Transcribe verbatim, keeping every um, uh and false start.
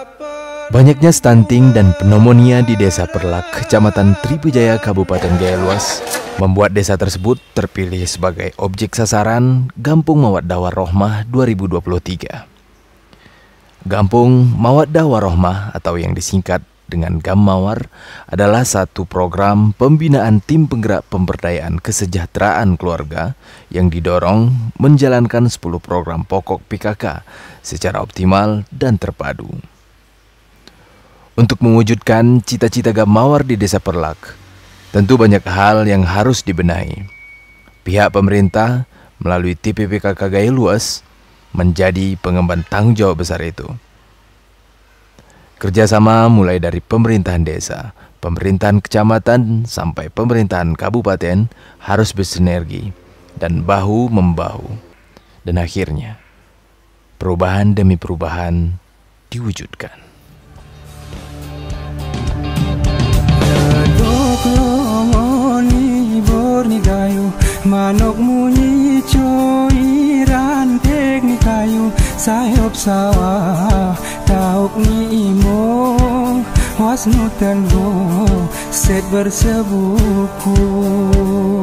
Banyaknya stunting dan pneumonia di Desa Perlak, Kecamatan Tribujaya, Kabupaten Gaya Luas, membuat desa tersebut terpilih sebagai objek sasaran Gampung Mawaddah Warohmah dua ribu dua puluh tiga. Gampung Mawaddah Warohmah atau yang disingkat dengan Gammawar adalah satu program pembinaan tim penggerak pemberdayaan kesejahteraan keluarga yang didorong menjalankan sepuluh program pokok P K K secara optimal dan terpadu. Untuk mewujudkan cita-cita Gammawar di Desa Perlak, tentu banyak hal yang harus dibenahi. Pihak pemerintah melalui T P P K K Gaya Luas menjadi pengemban tanggung jawab besar itu. Kerjasama mulai dari pemerintahan desa, pemerintahan kecamatan, sampai pemerintahan kabupaten harus bersinergi dan bahu-membahu. Dan akhirnya, perubahan demi perubahan diwujudkan. Manok munyi coiran teknik kayu sayop sawah tauk ni imo wasnu tengo set bersebuku.